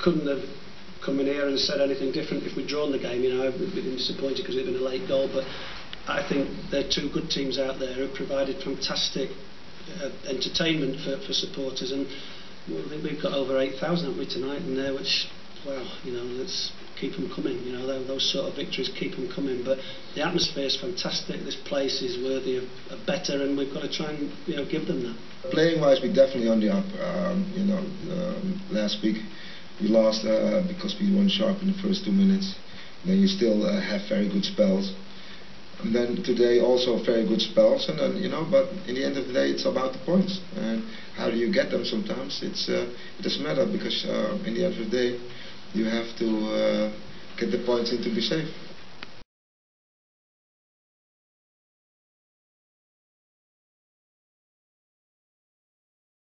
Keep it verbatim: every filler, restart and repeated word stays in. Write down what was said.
couldn't have come in here and said anything different if we'd drawn the game. You know, I've been disappointed because it'd been a late goal, but I think there are two good teams out there who provided fantastic uh, entertainment for, for supporters, and well, I think we've got over eight thousand, haven't we, tonight in there, which, wow, you know, let's keep them coming. You know, those sort of victories, keep them coming. But the atmosphere is fantastic. This place is worthy of, of better, and we've got to try and, you know, give them that. Playing-wise, we're definitely on the up. Um, you know, um, last week we lost uh, because we won sharp in the first two minutes. Then you still uh, have very good spells. And then today also very good spells, and then, you know, but in the end of the day it's about the points. And how do you get them sometimes? It's uh, it doesn't matter, because uh, in the end of the day you have to uh, get the points in to be safe.